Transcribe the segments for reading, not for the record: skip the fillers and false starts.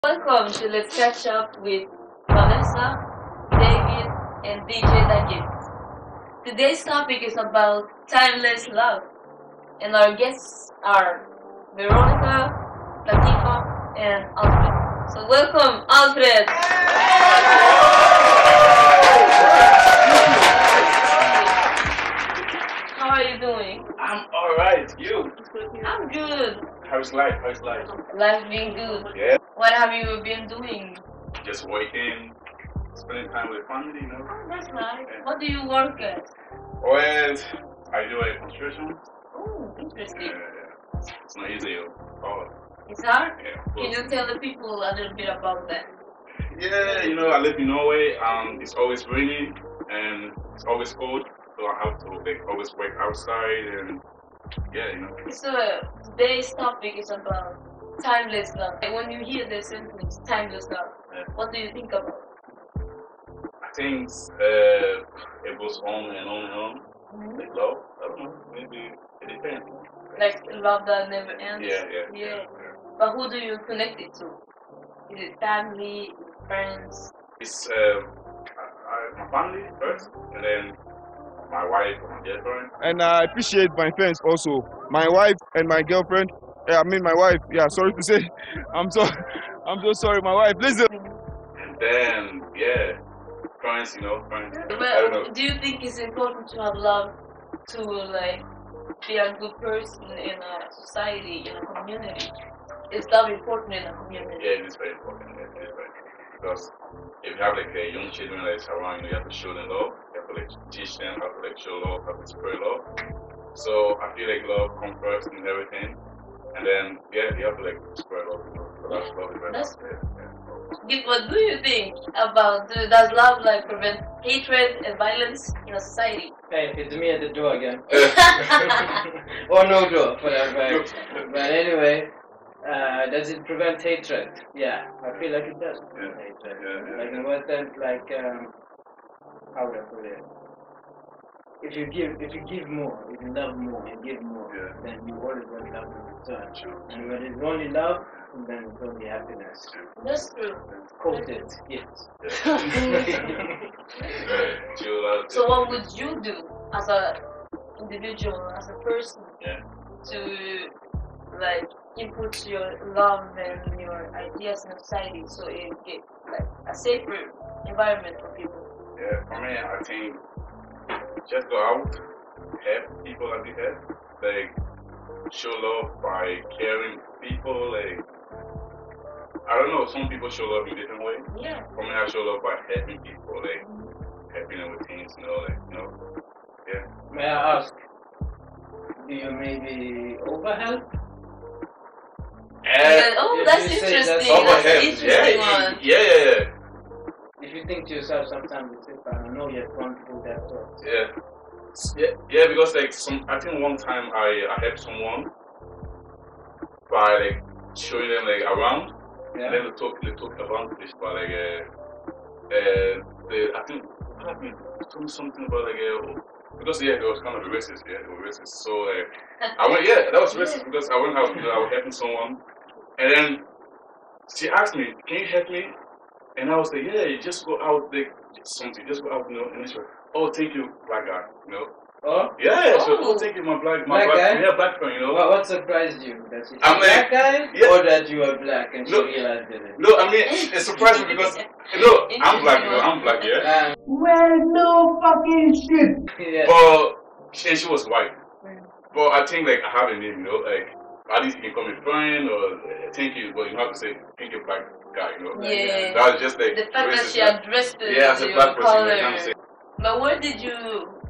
Welcome to Let's Catch Up with Vanessa, David, and DJ Dagit. Today's topic is about timeless love, and our guests are Veronica, Latifa, and Alfred. So welcome, Alfred! How are you doing? I'm alright. You? I'm good. How's life? How's life? Life been good. Yeah. What have you been doing? Just working, spending time with family, you know. Oh, that's nice. Yeah. What do you work at? Well, I do a construction. Oh, interesting. It's not easy. Oh, It's hard? yeah. Can you tell the people a little bit about that? Yeah, you know, I live in Norway. It's always raining and it's always cold, so I have to always work outside and yeah, you know. So today's topic is about timeless love. Like when you hear the sentence timeless love, Yeah. what do you think about? I think it goes on and on and on. Like love, I don't know. Maybe it depends. Like love that never ends? Yeah. But who do you connect it to? Is it family, friends? It's my family first, and then my wife and my girlfriend. And I appreciate my friends also. My wife and my girlfriend. I mean my wife. Yeah, sorry to say. I'm so sorry, my wife. Listen. And then friends, you know, friends. I don't know. Well, do you think it's important to have love to like be a good person in a society, in a community? Is love important in a community? Yeah, it is very important. Yeah, it is very important. Because if you have like young children that is around, you have to show them love. You have to like teach them how to like show love, how to spread love. So I feel like love comes first in everything, and then you have to like spread love. You know, so that's love is very important. What do you think about does love like prevent hatred and violence in a society? Hey, it's me at the door again. Or no door, for that fact. But anyway, does it prevent hatred? Yeah, I feel like it does prevent hatred. Yeah. Like in what sense? Like how would I put it? If you give more, if you love more and give more, Yeah. then you always want love in return. True. And when it's only love, then it's only happiness. That's true. Quoted, yes. So what would you do as a individual, as a person, Yeah. to like input your love and your ideas in society so it get like a safer environment for people? Yeah, for me, I think just go out, help people that you help, like show love by caring people. Like I don't know, some people show love in different ways. Yeah. For me, I show love by helping people, like helping them with things, you know, like yeah. May I ask, do you maybe overhelp? Oh, that's If you say that's interesting. That's an Overhelp. interesting one. Yeah. If you think to yourself sometimes, you say, I know you've gone through that thought. Yeah, because like I think one time I helped someone by like showing them like around, and then they took advantage by like I think what happened? They told me something about like because it was kind of racist, they were racist. So I went, that was racist because I went out, I was helping someone, and then she asked me, "Can you help me?" And I was like, "Yeah, you just go out, like just go out, you know." And she's like, "Oh, thank you, black guy, you know." Oh? Yeah, so thank you, my black guy? yeah, black friend, you know. What surprised you? That she's I'm a black like, guy? yeah. Or that you are black and she No. realized it? No, I mean it surprised me because I'm black, I'm black, yeah. Well, no fucking shit. Yeah. But she was white. But I think like I have a name, you know, like at least you can call me friend or thank you, but you have to say thank you, black guy, you know. Yeah. That was just like The fact that racist, she addressed it yeah, as a to black your person, color. like, I'm saying, But where did you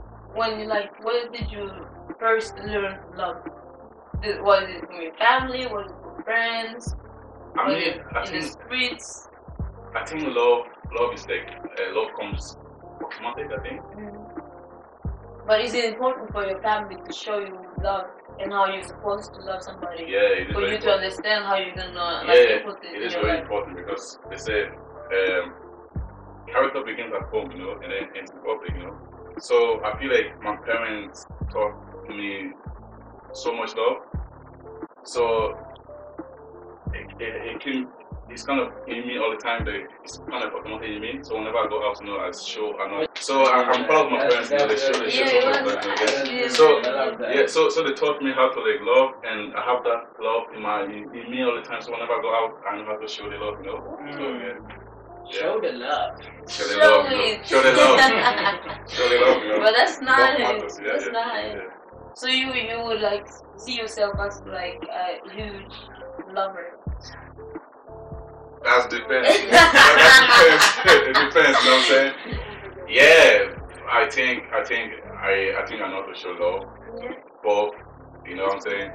first learn love? Was it from your family? Was it from friends? I Was mean, it I in the think streets? love is like love comes automatic, I think. But is it important for your family to show you love and how you're supposed to love somebody? Yeah, it is For very you to important. understand how you're gonna input it it in is your very life. important because they say character begins at home, you know, and then ends in public, you know. So I feel like my parents taught me so much love. So it it's kind of in me all the time. It's kind of automatic in me. So whenever I go out, I show. So I'm proud of my parents. They show so much love. So they taught me how to love, and I have that love in me all the time. So whenever I go out, I know how to show the love. So Show the love. Show the love. Show the love. Show the love. But that's nice. That's nice. So you would like see yourself as like a huge lover. That depends. It depends, you know what I'm saying? Yeah, I think I know how to show love. Yeah. Both, you know what I'm saying?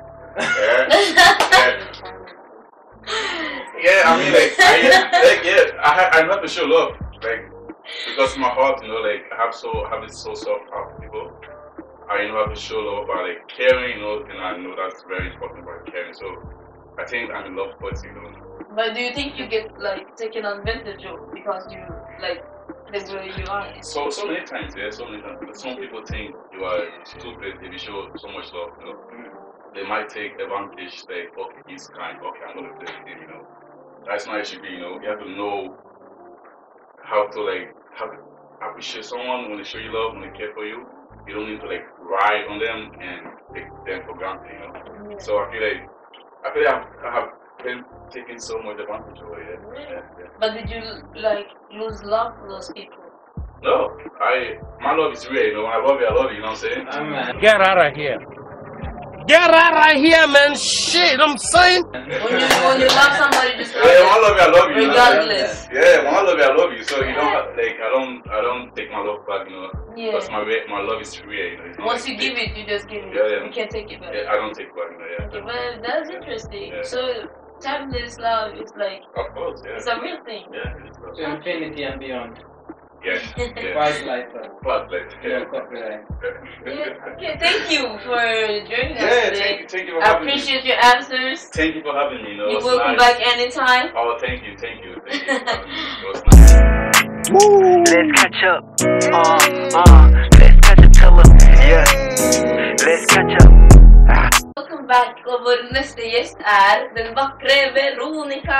Yeah, I mean I know how to show love. Like because my heart, you know, like I have this so soft heart for people. I know how to show love by like caring, you know, and I know that's very important by caring. So I think I'm in love with you know. But do you think you get like taken advantage of because you like the way you are? So many times, yeah, so many times. But some people think you are stupid if you show so much love, you know. They might take advantage, like, okay, he's kind, okay, I'm gonna play with him, you know. That's not how it should be, you know. You have to know how to appreciate someone when they show you love, when they care for you. You don't need to like ride on them and take them for granted, you know. Yeah. So I feel like I have been taking so much advantage of it. Yeah. But did you like lose love for those people? No, my love is real. You know, when I love you, you know what I'm saying? Get out of here! Get out of here, man! Shit, I'm saying. When you love somebody, just when I love you, regardless. Yeah, when I love you. So you don't I don't take my love back, you know. Yeah. Because my love is real. You know, once you give it, you just give it. Yeah. You can't take it back. Yeah, I don't take it back, you know. Yeah. Okay, but that's interesting. Yeah. So timeless love is like. Of course, yeah. It's a real thing. Yeah, it's to infinity and beyond. Yeah. Quite like that. Quite like yeah. Copyright. Yeah. Okay, thank you for joining us today. Thank you for I having appreciate your answers. Thank you for having me. You're welcome back anytime. Oh, thank you. It was nice. Woo. Let's catch up. Let's catch up, tell them. Yeah. Let's catch up. Welcome back. Og vår neste gjest den vakre Veronica.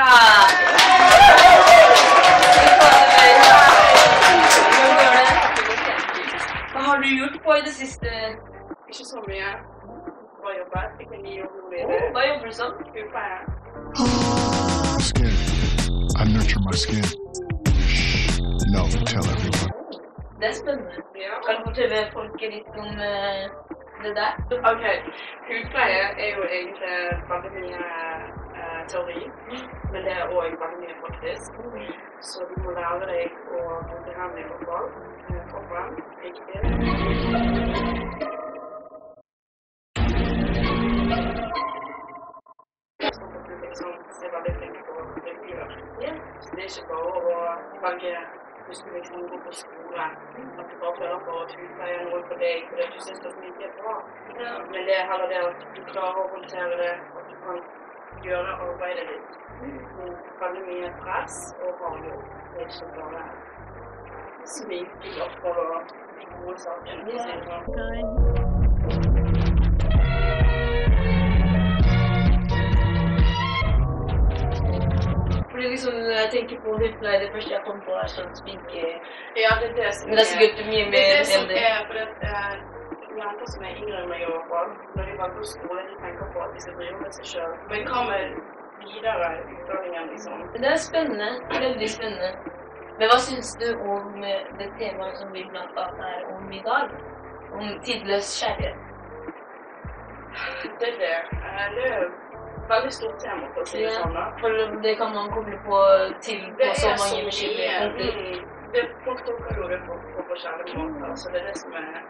Hva har du gjort på I det siste? Ikke så mye. Bare jobber. Fikk en ny jobb nå. Hva jobber du som? Hudpleier. Skin. I nurture my skin. No, tell everyone. Det spennende. Ja. Kan du fortelle folket litt om det der? Ok, hudpleie jo egentlig veldig mye teori, men det også veldig mye praktisk. Så du må lære deg å bruke hendene I kroppen, riktig. Sånn at du veldig flink på det du gjør. Så det ikke bare å velge hvis du liksom går på skole, at du bare føler på at hudpleie noe for deg, fordi du synes det mye bra. Men det heller det at du klarer å håndtere det, at du kan gjøre arbeidet ditt. Veldig mye press og hard jobb. Det ikke bare sminke for å de gode sakene. Fordi liksom, når jeg tenker på hudpleie, det første jeg kom på sånn sminke. Ja, det det som men det sikkert mye mer det som enn det. For jenter som yngre enn meg I hvert fall, når de velger på skole, de tenker på at de skal drive med seg selv. Men hva med videre utdanningen, liksom? Det spennende, veldig spennende. Men hva synes du om det temaet som vi blant annet om I dag? Om tidløs kjærlighet? Det veldig stort tema for å si det sånn. For det kan man koble på til på så mange forskjellige punkter. Folk tolker jo det på forskjellige måter, så det det som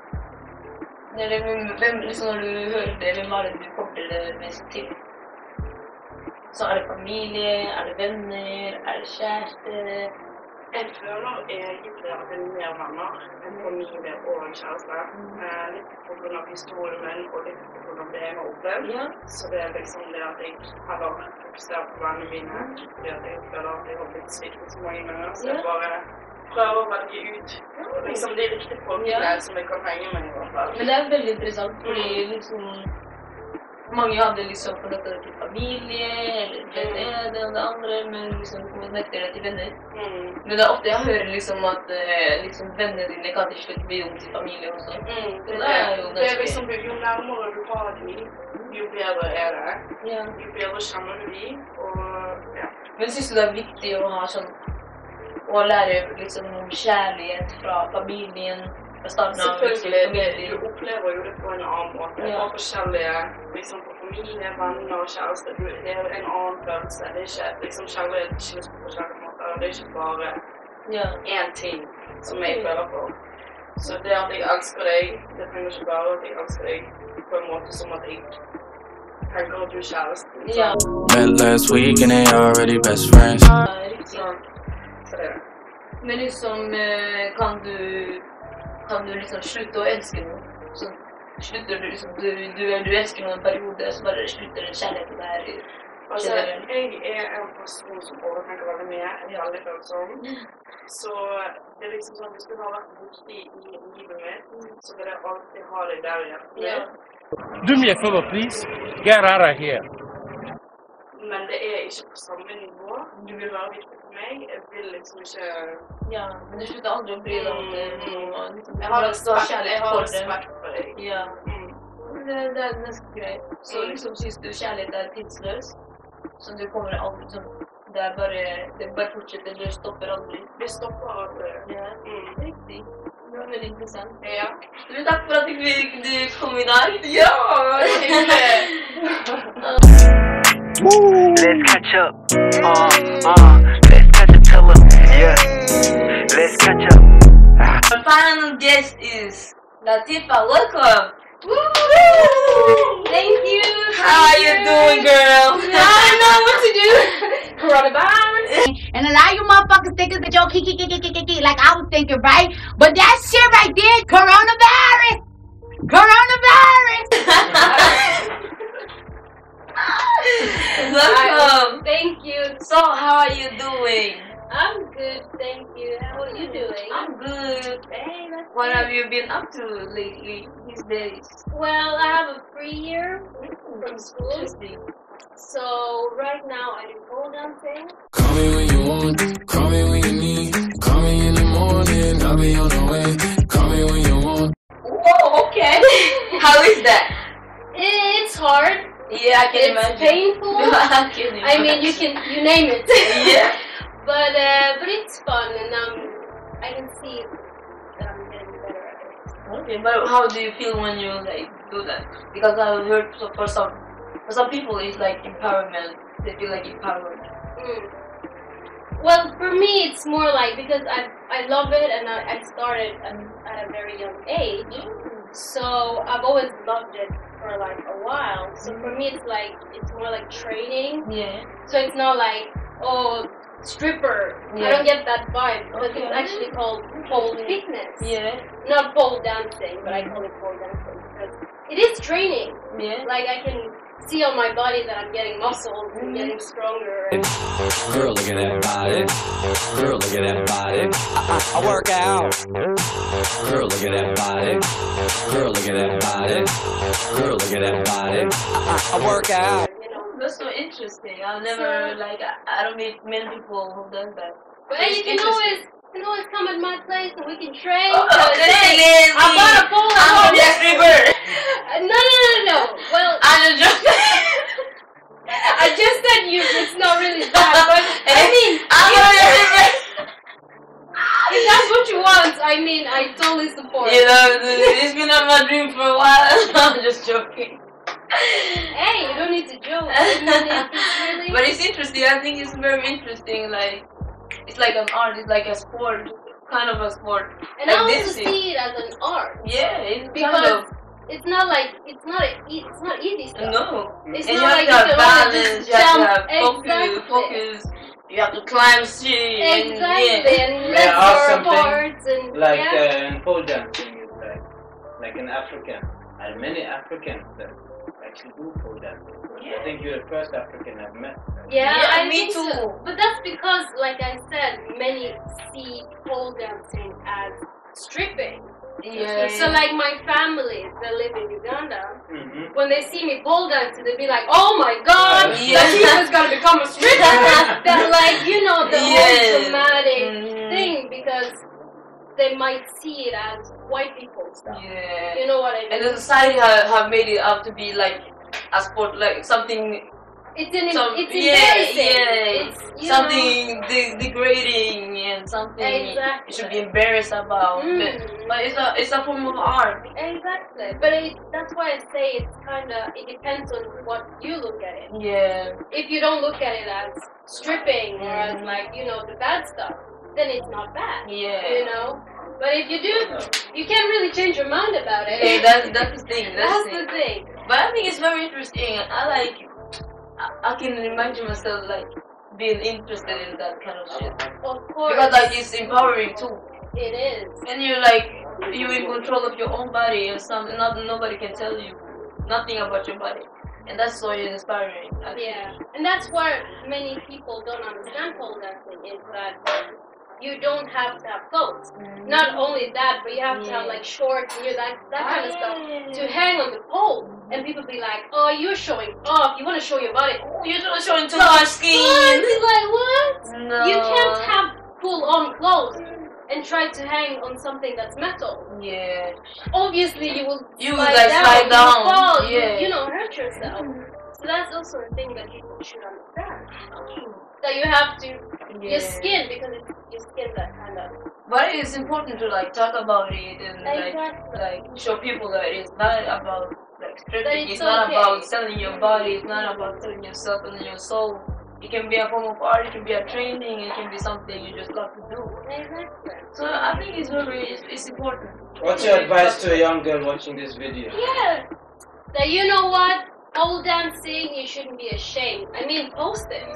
Hvem, liksom når du hører det, hvem det du kobler det mest til? Så det familie, det venner, det kjæreste? Jeg føler egentlig at det mer venner enn familie og kjæreste. Litt på grunn av historien min og litt på grunn av det jeg har opplevd. Ja. Så det liksom det at jeg heller fokuserer på vennene mine, fordi at jeg føler at jeg har blitt sviktet så mange ganger. Så jeg bare prøver å velge ut liksom de riktige folkene som jeg kan henge med I hvert fall. Men det veldig interessant, fordi liksom Många hade liksom connectat till familjen, eller den och det andra, men liksom connectat till vänner. Men det är ofta jag hör liksom att liksom vänner dina kan till slut bli om till familjen och så. Det är liksom, ju närmare du har dig, ju bättre är det. Ju bättre känner du dig. Men syns det är viktigt att ha sån, och lära dig liksom om kärlek från familjen. Selvfølgelig, du opplever jo det på en annen måte. Det er forskjellige liksom, på familie, venner og kjæreste. Det er en annen følelse. Det er ikke liksom, kjærlighet ikke på forskjellige måter. Det er ikke bare én ting som jeg føler på. Så det at jeg elsker deg, det trenger ikke bare at jeg elsker deg på en måte som at jeg tenker at du er kjæresten. Met last week and they already best friends. Så det er det. Men liksom, kan du liksom sluta att älska någon, så slutar du liksom, du älskar någon period, så bara slutar den kärleken där. Altså, jeg er en person som overtenker veldig mye, jeg er veldig følsom. Så det er liksom sånn, hvis du har vært viktig i livet mitt, så vil jeg alltid ha deg der igjen. Do me a favor, please. Get out of here. Men det er ikke på samme nivå. Du vil være viktig for meg. Jeg vil liksom ikke... Ja, men du slutar aldrig bry dig om det. Jeg har respekt for deg. Ja. Det är nästan grej. Så liksom syns du kärlek är tidslös. Så du kommer aldrig som... Det bara fortsätter, det stoppar aldrig. Det stoppar aldrig. Ja, riktigt. Det var väldigt intressant. Ja. Du, tack för att du kom idag. Ja, Let's catch up. Let's catch a teller. Yeah. Let's catch up. Our final guest is Latifa. Welcome. Woo! Thank you. How are you doing, girl? I don't know what to do. Coronavirus. And a lot of you motherfuckers think it's a joke, like I was thinking, right? But that shit right there, coronavirus. Coronavirus. Welcome. Thank you. So, how are you doing? I'm good, thank you. How are you doing? I'm good. Hey, that's What good. have you been up to lately, these days? Well, I have a free year from school. Interesting. So right now I do pole dancing. Call me when you want, call me when you need. Call me in the morning, I'll be on the way. Call me when you want. Whoa, okay. How is that? It's hard. Yeah, I can imagine. It's painful. I can imagine. I mean, you name it. Yeah. But it's fun, and I can see that I'm getting better at it. Okay, but how do you feel when you like do that? Because I've heard for some people it's like empowerment. They feel like empowered. Well, for me it's more like because I love it, and I started at a very young age, so I've always loved it for like a while. So for me it's more like training. Yeah. So it's not like stripper. Yeah. I don't get that vibe because it's actually called pole fitness. Yeah. Not pole dancing, but I call it pole dancing because it is training. Yeah. Like I can see on my body that I'm getting muscles and getting stronger. Girl, look at that body. Girl, look at that body. I work out. Girl, look at that body. Girl, look at that body. Girl, look at that body. I work out. That's so interesting. I've never I don't meet many people who does that. But you can always come at my place and we can train. Thanks. I bought a pole. I'm a stripper. No. Well, I'm a stripper. I just said it's not really bad, but I mean, if that's what you want, I mean, I totally support. You know, it's been on my dream for a while. I'm just joking. Hey, you don't need to joke. I mean, it's really... But it's interesting. I think it's very interesting. Like, it's like an art. It's like a sport, kind of a sport. And like I also dancing. see it as an art. Yeah, it's because kind of. it's not like it's not easy stuff. No, It's and not like you have to have balance. just You have to jump. have focus. You have to climb shit. Exactly, and May I legs ask are something? apart and Like yeah. pole dancing is like an African, and many Africans that actually do pole dancing. I think you're the first African I've met. Yeah, Yeah, I me think too. so. But that's because, like I said, many see pole dancing as stripping. Yeah. So like my family that live in Uganda, Mm-hmm. when they see me pole dancing, they be like, "Oh my God, Yeah. that Tifa's gonna become a stripper." That like the Yeah. whole dramatic Mhm. thing, because they might see it as white people stuff. Yeah. You know what I mean? And the society have made it up to be like a sport, like something. It's Yeah, embarrassing. yeah. It's, you Something degrading and something Exactly. you should be embarrassed about. Mm. But it's a form of art. Exactly. But that's why I say it depends on what you look at it. Yeah. If you don't look at it as stripping or as like, the bad stuff, then it's not bad. Yeah. But if you do, you can't really change your mind about it. Yeah, that's the thing. That's the thing. But I think it's very interesting. I can imagine myself like being interested in that kind of shit. Of course. Because like it's empowering too. It is. And you're in control of your own body and nobody can tell you nothing about your body. And that's so inspiring. Actually. Yeah. And that's why many people don't understand pole dancing, is that you don't have to have clothes. Not only that, but you have to have like shorts and that kind of stuff to hang on the pole. And people be like, "Oh, you're showing off. You want to show your body. You're not showing too much skin." It's like, what? No. You can't have full-on clothes and try to hang on something that's metal. Yeah. Obviously, you will slide down. You fall. Yeah. You hurt yourself. So that's also a thing that people should understand. That you have to your skin, because it's your skin that kind of. But it's important to talk about it and Exactly. show people that it's not about stripping. It's okay. not about selling your body. It's not about selling yourself and your soul. It can be a form of art. It can be a training. It can be something you just love to do. Exactly. So I think it's important. What's your advice to a young girl watching this video? Yeah. That you know what? Pole dancing, you shouldn't be ashamed. I mean, post it.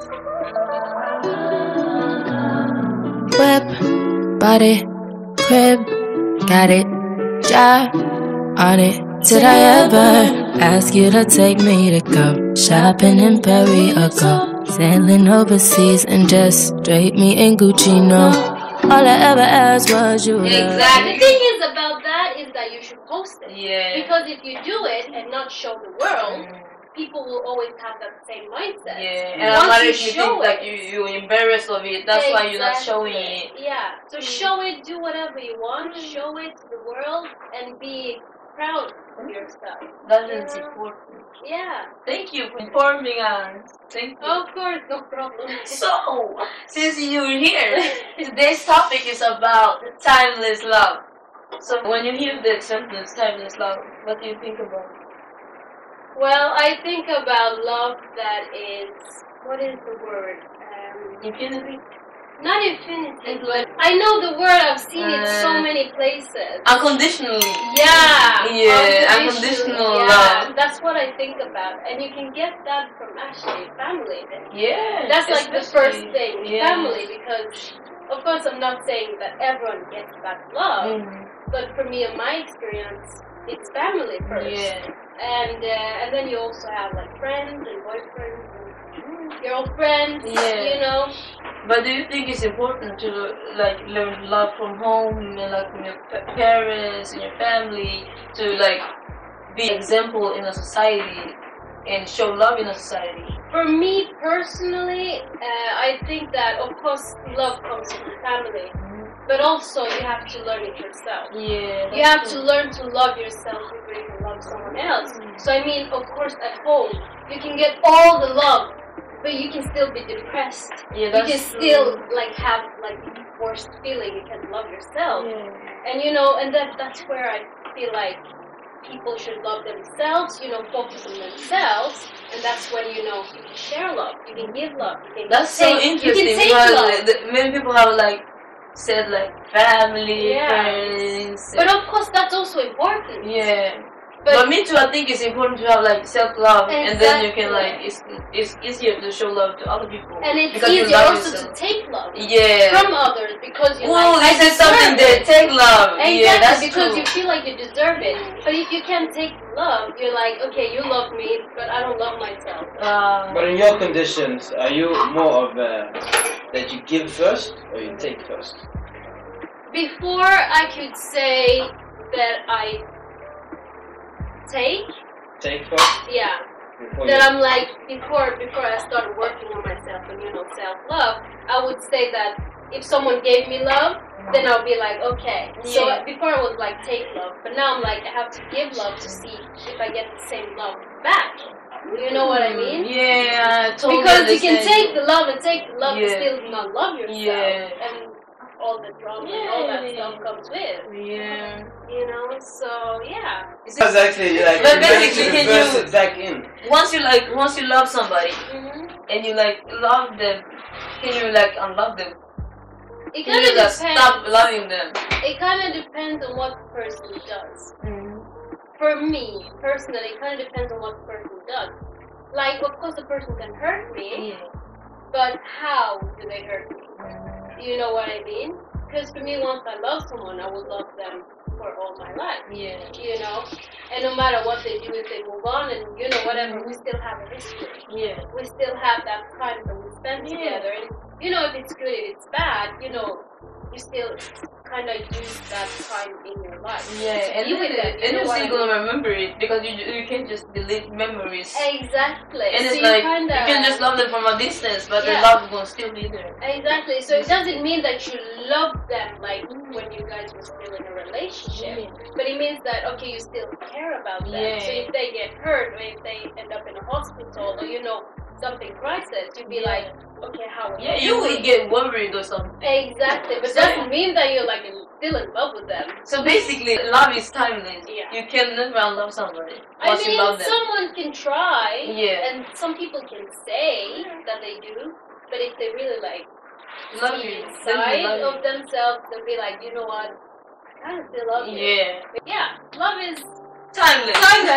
Whip, body, crib, got it, job on it. Did I ever ask you to take me to go shopping in Paris or go sailing overseas and just straight me in Gucci? No, all I ever asked was you. Exactly. The thing is about that is that you should post it. Yeah. Because if you do it and not show the world, people will always have that same mindset. Yeah, and a lot of people think you're embarrassed of it. That's why you're not showing it. Yeah, so show it, do whatever you want, show it to the world, and be proud of yourself. That is important. Yeah. Thank you for informing us. Thank you. Of course, no problem. So, since you're here, today's topic is about timeless love. So, when you hear the sentence timeless love, what do you think about? Well, I think about love that is, what is the word? Infinity? Not infinity, but I know the word, I've seen it so many places. Unconditionally. Yeah. Yeah, unconditional love. That's what I think about. And you can get that from actually family. Yeah. That's like the first thing, yeah. family, because of course I'm not saying that everyone gets that love, but for me, in my experience, it's family first. Yeah. And then you also have like friends and boyfriends and girlfriends, you know. But do you think it's important to learn love from home and from your parents and your family to be an example in a society and show love in a society? For me personally, I think that of course love comes from family. But also you have to learn it yourself. Yeah. You have to learn to love yourself before you can love someone else. So I mean, of course, at home you can get all the love, but you can still be depressed. Yeah, that's you can still have worst feeling. You can love yourself, and and that's where I feel like people should love themselves. Focus on themselves, and that's when you can share love. You can give love. You can that's so interesting you can take love. Many people have said family, friends. But of course that's also important. Yeah. But me too, I think it's important to have self-love, and then you can it's easier to show love to other people. And it's easier also to take love from others because you this is something that take love. Exactly, yeah, that's because true. you feel like you deserve it. But if you can't take love, you're like, okay, you love me, but I don't love myself. But in your conditions, are you more of that you give first or you take first? Before I could say that I take. Take first? Yeah. Before That you- I'm like, before I started working on myself and, self-love, I would say that if someone gave me love, then I'll be like, okay. So before I was like, take love. But now I'm like, I have to give love to see if I get the same love back. You know what I mean? Yeah, totally. Because you can take the love and still not love yourself. Yeah. And all the drama and all that stuff comes with. Yeah. So yeah. It's actually like But you basically, managed to reverse it back in. Once you love somebody and you like love them, can you like unlove them? It Can kind you of just depends. stop loving them? It kind of depends on what the person does. For me, personally, it kind of depends on what the person does. Like, of course, the person can hurt me, but how do they hurt me? You know what I mean? Because for me, once I love someone, I will love them for all my life. Yeah. And no matter what they do, if they move on and whatever, we still have a history. Yeah. We still have that time that we spend together. And if it's good, if it's bad, you still kind of use that time in your life. Yeah, and you're still gonna remember it because you can't just delete memories. Exactly. And so it's like you can just love them from a distance, but the love is gonna still be there. Exactly. So it doesn't mean that you love them like when you guys were still in a relationship, but it means that you still care about them. Yeah. So if they get hurt or if they end up in a hospital or something crisis, you'd be like, okay, how are you will get worried or something. Exactly, but doesn't mean that you're like still in love with them. So basically, love is timeless. Yeah. You can never unlove somebody I once mean, you love them. someone can try, Yeah. and some people can say that they do, but if they really Love see you, inside then you love of themselves, they'll be like, you know what, I kind of still love you. Yeah. But yeah, love is timeless.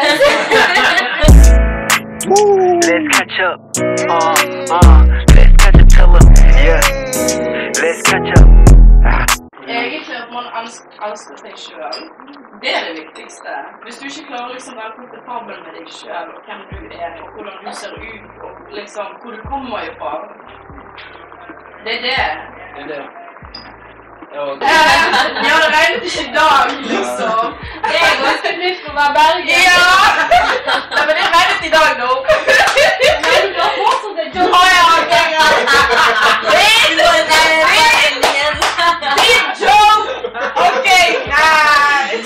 Let's catch up. Let's catch up, tell her. Yeah. Let's catch up. Egentlig at man elsker seg selv. Det er det viktigste. Hvis du ikke klarer å være komfortabel med deg selv, og hvem du er, og hvordan du ser ut, og hvor du kommer ifra. Det er det. Det er det. Ja, det regnet ikke i dag, liksom. Det er ganske nytt for å være Bergen. Ja! Nei, men det regnet i dag nå. Nei, du har fortsatt en jobb. Big joke! Okay, guys!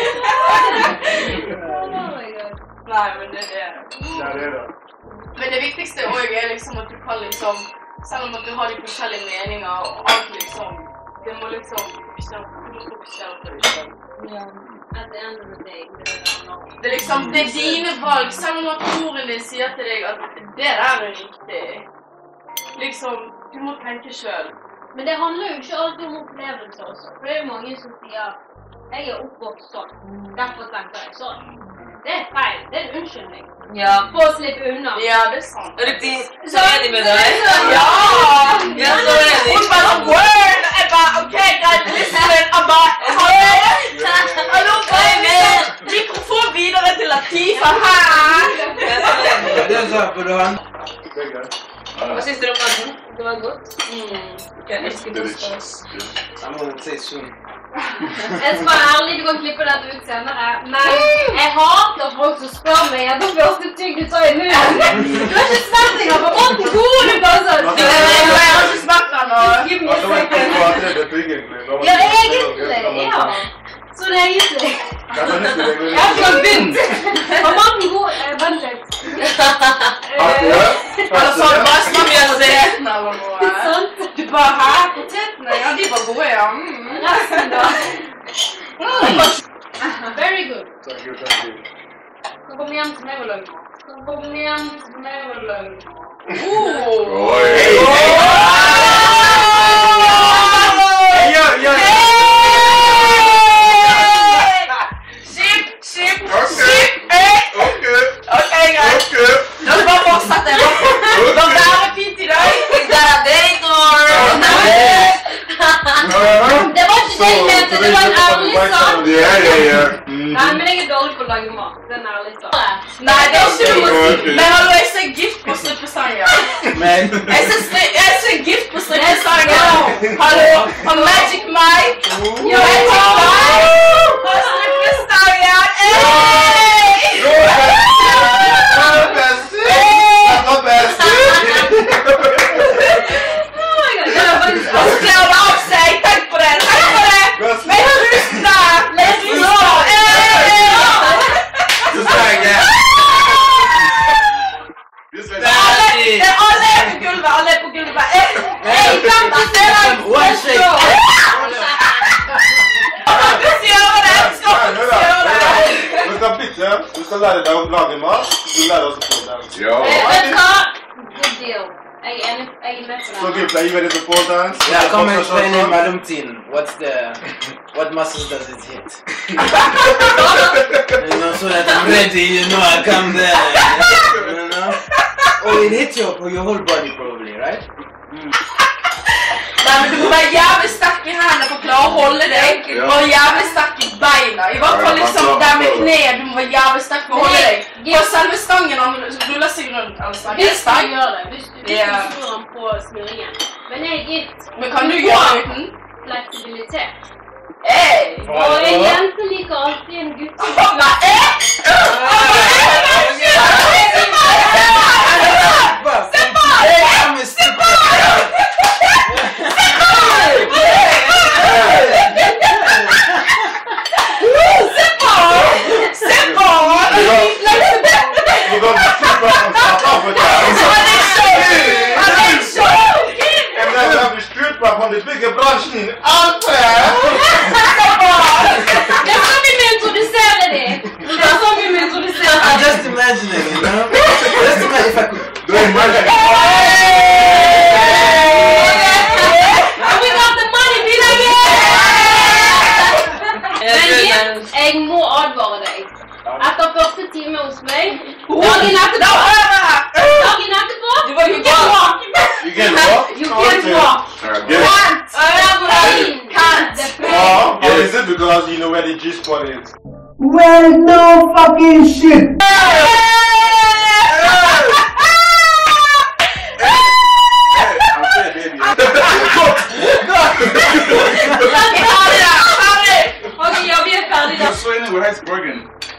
Nei, men det er det. Men det viktigste også er liksom at du kan selv om at du har de forskjellige meninger og alt det må du må fokusere på det selv. At the end of the day, Det er dine valg, selv om at moren din sier til deg at det der er riktig. Du må tenke selv. Men det handler jo ikke alltid om opplevelse også. For det er jo mange som sier, jeg er oppvokst sånn, derfor tenker jeg sånn. Det er feil, det er en unnskyldning. Ja. For å slippe unna. Ja, det er sant. Riktig. Så enig med deg. Ja! Ja, så enig. Hun bare word! Jeg bare, ok, greit, listen. Jeg bare, hallo, mikrofon videre til Latifa her. Det er så for du har. Hva synes dere om maten? Det var godt. Jeg elsker Delicious. Jeg må si sånn. Jeg skal være ærlig, du kan klippe dette ut senere, men jeg hater folk som spør meg etter første tygg du sa i munnen. Du har ikke smakt deg av, og den gode plassen. Jeg har ikke smakt den nå. Give me a second. Ja, egentlig, ja. Så det er egentlig. Jeg har ikke begynt. Og maten god, vent litt. Eller så har du bare smakt potetene eller noe. Du bare, hæ? Potetene? Ja, de var gode, ja. Resten da. Very good. Så kom hjem til meg og løgn. Okay, guys. La oss bare fortsette. Det var fint i dag. Is that a date or? Det var ikke det jeg mente, det var en ærlig sak. Nei, men jeg er dårlig på å lage mat. Det er en ærlig sak. Nei, det er ikke noe å si. Men hallo, jeg ser gift på strippesanger. Jeg ser gift på strippesanger. Hallo, har Magic Mike. Magic Mike. lære deg å lage mat, du lærer også poledance. Yo. Vet du hva? Good deal. Jeg er med på So det. Gift, are you ready to pole dance? Yeah, come and explain in my routine. What muscles does it hit? You know, so that I'm ready, you know, I come there. You know? Oh, it hits your whole body probably, right? Nei, men du må være jævlig sterk i hendene for å klare å holde deg, og jævlig sterk i beina. I hvert fall liksom der med kneet, du må være jævlig sterk for å holde deg. For selve stangen, han ruller seg rundt. Hvis du gjør det, hvis du skrur den på smøringen. Men jeg er gitt. Men kan du gjøre det uten? Fleksibilitet. Hey! Og en jente liker alltid en gutt som From the bigger branch out there. Det er sånn vi må introdusere dem. I'm just imagining, you know? Just imagine if I could. Don't imagine. And we got the money, be like, yeah! Men jeg må advare deg. Etter første time hos meg, dagen etterpå, You can walk. You can walk? You can walk. Can't. Or is it because you know where the G-spot is? Well, no fucking shit. Okay, jag vet färdig. You're swinging with Bergen.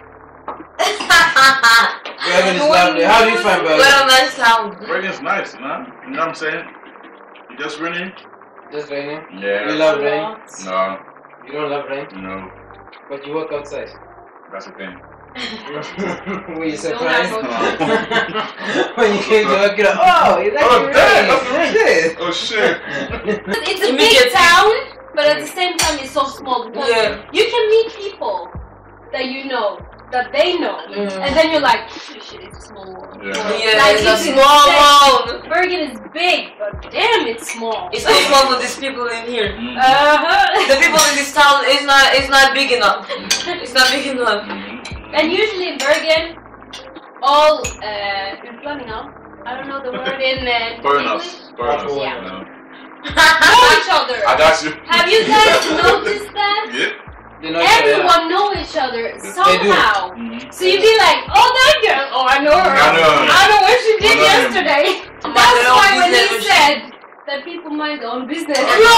Bergen is lovely. How do you find Bergen? Well, nice sound. Bergen's nice, man. You know what I'm saying? You just running? Just raining? Yeah. You love rain? No. You don't love rain? No. But you work outside? That's the thing. Were you surprised? When you came to work, you're like, oh, it's actually rain. Oh shit. It's a big town, but at the same time it's so small. Because you can meet people that you know, that they know, and then you're like, shit, it's a small world. Like, it's a small world. Bergen is big, but damn, it's small. It's too small for these people in here. Uh-huh. The people in this town is not big enough. It's not big enough. And usually in Bergen, all utlänningar, I don't know the word in English. Foreigners. Yeah. No. Know each other. I got you. Have you guys noticed that? Yeah. Everyone know each other somehow. So you'd be like, oh, that girl. Oh, I know her. I know what she did yesterday. That's why when he said that people mind their own business.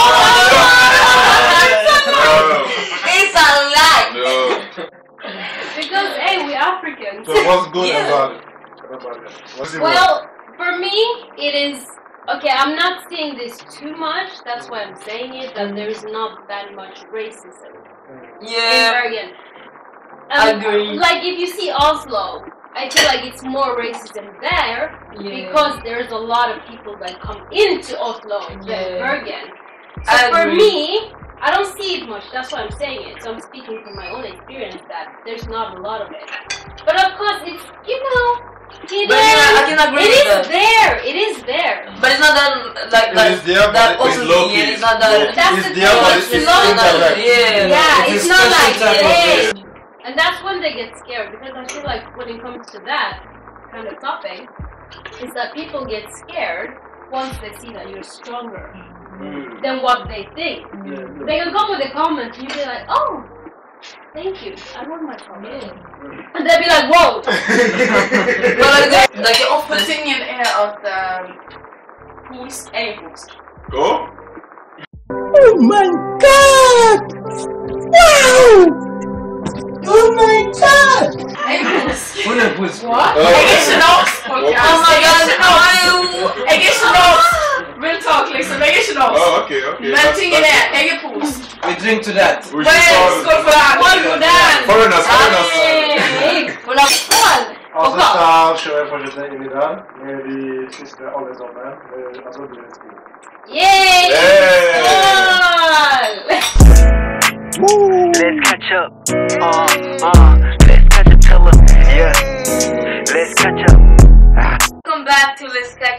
It's a lie. Because, hey, we Africans. So what's good about it? Well, for me, it is... Okay, I'm not seeing this too much. That's why I'm saying it, that there's not that much racism. In Bergen. I agree. Like if you see Oslo, I feel like it's more racism there because there's a lot of people that come into Oslo than Bergen. So for me, I don't see it much. That's why I'm saying it. So I'm speaking from my own experience that there's not a lot of it. But of course, it's I can agree with that. It is there. But it's not that It's low key. It's not that. That's the thing. It's not like and that's when they get scared because I feel like when it comes to that kind of topic, is that people get scared once they see that you're stronger than what they think. They can come with a comment and you be like, oh, thank you, I love my comment. And they'll be like, whoa! Tingen är att pos är pos. Go? Oh my god! Wow! Oh my god! What? I get Chanel's podcast. Oh my god, I get Chanel's. Real talk liksom, I get Chanel's. Oh, okay. Men tingen är, jag är pos. We drink to that. We should Skål för det! One for that! Foreigners. Och så kör jag fortsätta in i där med de sista allesammans. Alltså det är skål. Yay! Let's catch up. Let's catch a teller. Yeah.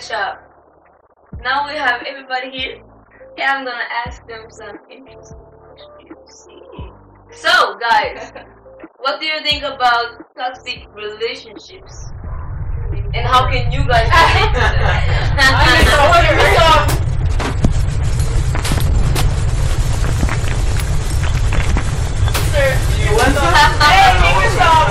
catch up. Now we have everybody here, and I'm gonna ask them some interesting questions. So, guys, what do you think about toxic relationships? And how can you guys relate to them? You want some? Hey, give me some!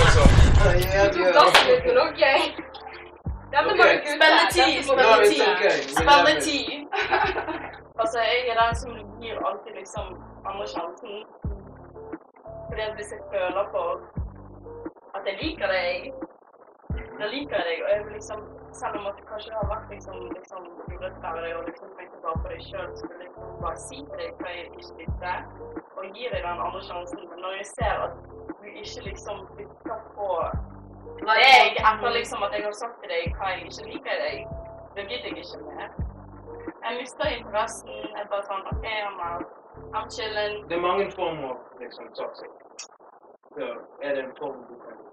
Men okej. Det er bare gud. Spill the tea, No, it's okay. Spill the tea. Altså, jeg den som gir alltid liksom andre sjansen. Fordi at hvis jeg føler på at jeg liker deg, da liker jeg deg, og jeg vil liksom, selv om at du kanskje har vært liksom urettferdig og liksom tenkt bare på deg selv, så vil jeg liksom bare si til deg hva jeg ikke likte, og gi deg den andre sjansen. Men når jeg ser at du ikke liksom lytter på deg, etter liksom at jeg har sagt til deg hva jeg ikke liker deg, da gidder jeg ikke mer. Jeg mister interessen, jeg bare sånn, ok, I'm chilling. Det er mange former liksom toxic. Så er det en form du kan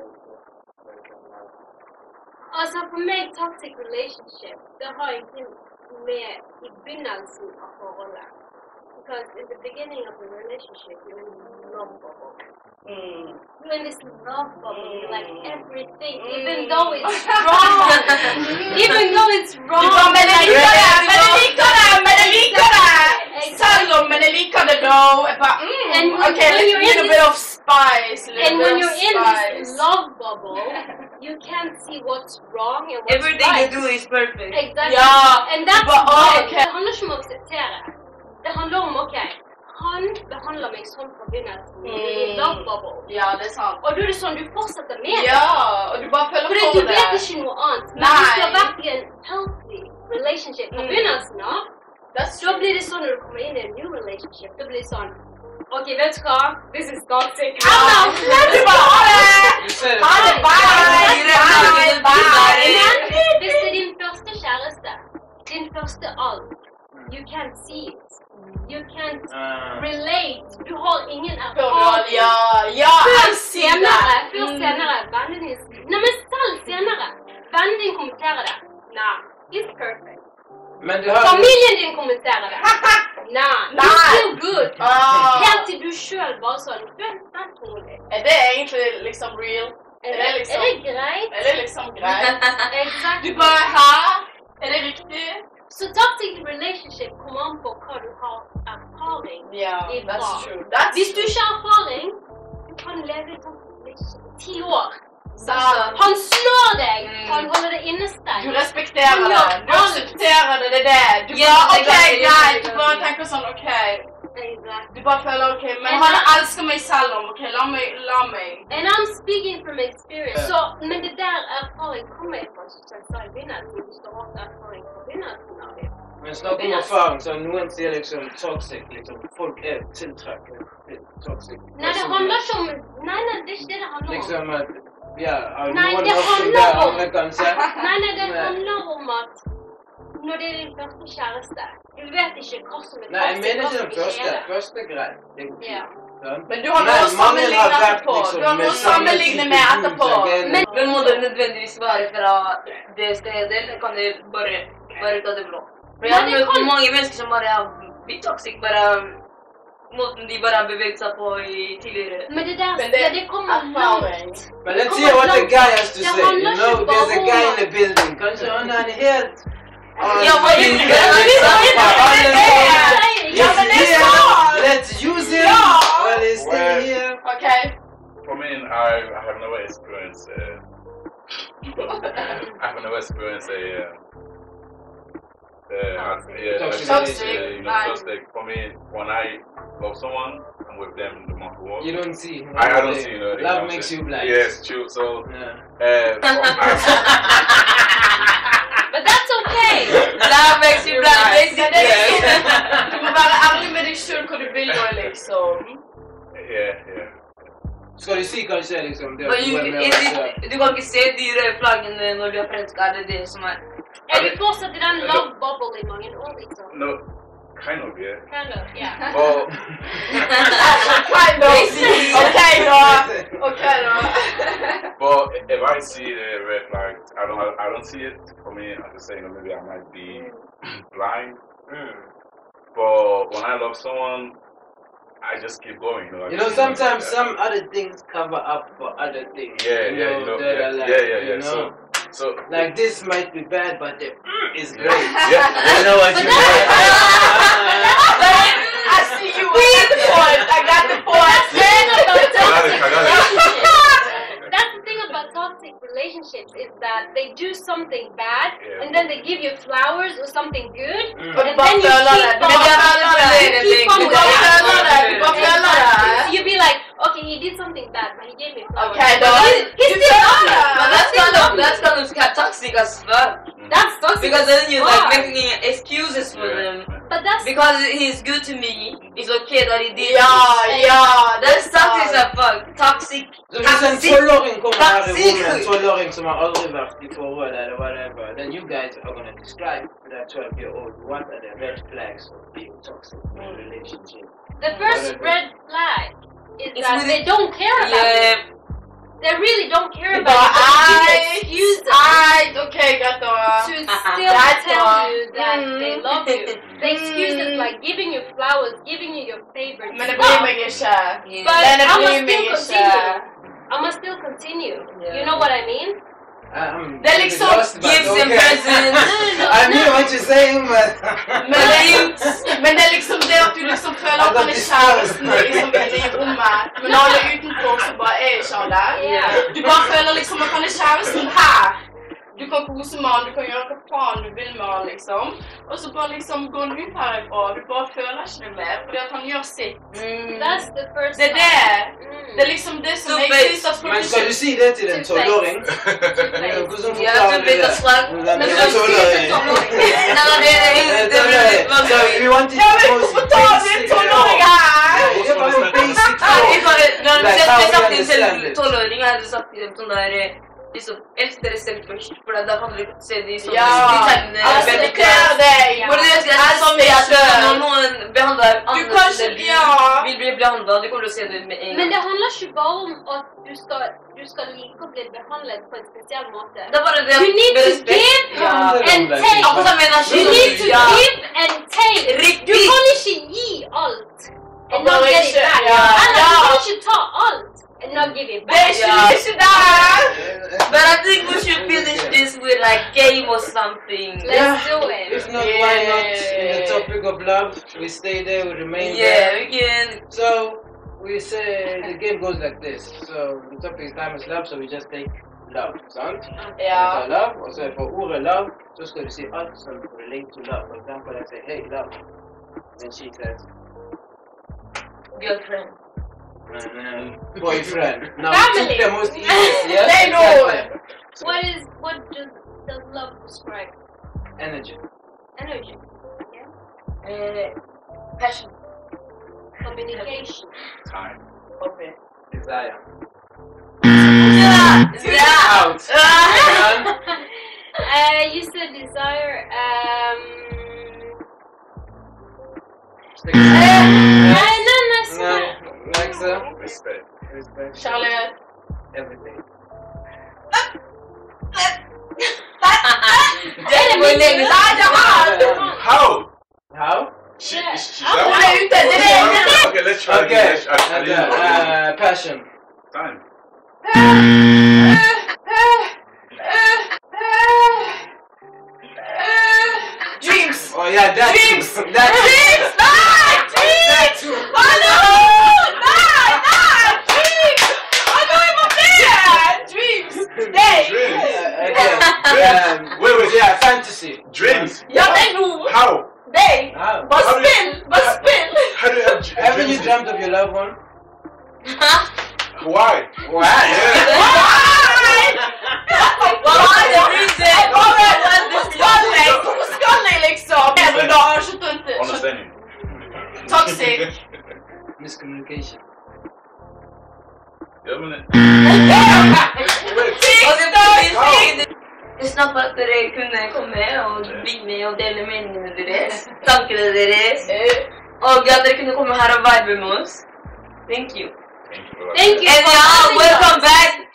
Altså for meg, toxic relationship, det har ingenting med i begynnelsen av forholdet. Because in the beginning of the relationship, you're in love bubble. You're in this love bubble, you like everything, even though it's wrong. Even though it's wrong. Du bare, men jeg liker det! Selv om jeg liker det da, jeg bare, okay, let's get a bit of spice. And when you're in this love bubble, you can't see what's wrong and what's Everything right. you do is perfect. Exactly. Yeah. And that's But, why okay. det handler ikke om å akseptere. Det handler om, ok, han behandler meg sånn på begynnelsen i love bubble. Ja, det er sant. Og da er det sånn, du fortsetter med det. Ja, og du bare føler Fordi på du det. vet ikke noe annet. Men hvis du har vært i en healthy relationship på begynnelsen da, så blir det sånn når du kommer inn i en new relationship, da blir det sånn, ok, vet du hva? This is toxic. Du bare, ha det! Men hvis det er din første kjæreste, din første alt, you can't see it. You can't relate. Du har ingen erfaring. Før senere, vennen din Nei, men selv senere. Vennen din kommenterer det. Nah, he's perfect. Men du har Familien din kommenterer det. Nah, you feel good. Helt til du selv bare sånn, du er spent på det. Er det egentlig liksom real? Er det greit? Er det liksom greit? Exakt. Du bare, hæ? Er det riktig? Så toxic relationship kommer an på hva du har erfaring i. That's true. Hvis du ikke har erfaring, du kan leve i toxic relationship i 10 år. Han slår deg, han holder det innestengt. Du respekterer det, du aksepterer det, det er det. Du bare, ok, greit, du bare tenker sånn, ok. Du bare føler, ok, men han elsker meg selv om, ok, la meg. And I'm speaking from experience. Så, men det der erfaring kommer jeg fra, som jeg sa i begynnelsen. Du skal ha erfaring på begynnelsen av det. Men snakk om erfaring, så noen sier liksom toxic, liksom, folk er tiltrekkende til toxic. Nei, det handler ikke om, nei, det er ikke det det handler om. Liksom at, ja, Nei, noen det også handler der, om andre kanskje. Nei, det handler om at når det er din første kjæreste, du vet ikke hva som er Nei, jeg mener ikke den hva som første. er. Første grei. Det er Ja. Men du har noe å sammenligne etterpå. Du har noe å sammenligne med etterpå. Men må det nødvendigvis være fra det stedet, eller kan det bare være ut av det blå? For jeg har møtt mange mennesker som bare er litt toxic, bare måten de bare har beveget seg på i tidligere. Men det der, det kommer langt. But let's hear what the guy has to say. You know, there's a guy in the building. Kanskje han er helt... Let's use him while he's still here. Okay. For me, I have never experienced toxic. For me, when I love someone, I'm with them the month of You don't see. I don't see. You know, love makes you blind. Yes, true. So, But that's okay. Love makes you blind, basically. Du må være ærlig med deg selv hva du vil gjøre, liksom. Yeah. Skal du si kanskje liksom det Du kan ikke se de røde flaggene når du er fransk, er det det som er? Er du fortsatt i den love bubble i mange år, liksom? No, kind of, yeah. Kind of, yeah. Oh. Kind of. Okay, Okay, no. But if I see the red flag, I don't see it. For me, I'm just saying maybe I might be blind. But when I love someone, I just keep going. You know, sometimes some other things cover up for other things. Yeah. So like this might be bad, but the is great. Yeah. You know what you mean? I see you. I got the point. I got it. That's the thing about toxic relationships is that they do something bad and then they give you flowers or something good, and then you keep on with it. You be like, okay, he did something bad, but he gave me flowers. Okay, he's still but that's kind of toxic as fuck. That's toxic because then you're like making excuses for him. But that's because he's good to me. It's okay that he did. Yeah. That's toxic as fuck. Toxic. Toxic som har aldrig varit i förhåll eller whatever. Then you guys are gonna describe to that 12-year-old what are the red flags of being toxic in a relationship. The first red flag is that they don't care about you. They really don't care about you. Okay, got to still tell you that they love you. The excuses like giving you flowers, giving you your favorite stuff. But I must still continue. You know what I mean? They liksom gives him presents. I knew what you're saying, but men det är liksom det att du liksom føler at han er kjæresten liksom inne i rommet, men når du er utenfor så bare er ikke han der. Du bare føler liksom at han er kjæresten her. Du kan kose med han, du kan gjøre hva faen du vil med han liksom. Og så bare liksom går han ut herifra, du bare føler ikke det mer, fordi at han gjør sitt. That's the first det er det. Det er liksom det som jeg synes at folk men skal du si det til en 12-åring? Hvordan forklarer du det? Men så we want it to be basic. Det var en basic liksom efter recept först för att där kan du se det som väldigt klart dig. Vad det är som vi att någon behandlar annorlunda vill bli behandlad, det kommer du se det med en. Men det handlar ju bara om att du ska lika bli behandlad på en speciell måte. Det var det. You need to give and take. You need to give and take. Du kan inte ge allt and not get it back. Du kan inte ta allt and not give it back. But I think we should finish this with like game or something. Let's do it. If not, why not? In the topic of love, we stay there, we remain there. Yeah, we can. So we say the game goes like this. So the topic is time is love, so we just take love, sant? Yeah. Love, och så för ordet love, så ska du se allt som relate to love. For example, I say, hey, love. Then she says, girlfriend. Boyfriend. Now Family. the most easiest. Yes, they know. Exactly. What does love describe? Energy. Energy. Passion. Communication. Time. Okay. Desire. Out. You said desire. Respect. Charlotte. Everything. How? She okay, let's try again. Passion. Time. Dreams. Oh yeah, that dreams. Too. That dreams. That too. Wait, yeah, fantasy. Dreams. Yeah, they do. How? But spin. How do you have haven't you dreamt of your loved one? Why? Why? Why the reason? Skallig liksom. Men då har jag inte. Understanding. Toxic. Miscommunication. Snakk for at dere kunne komme og bli med og dele meningene deres, tankene deres, og at dere kunne komme her og vibe med oss. Thank you. Thank you. And y'all, welcome back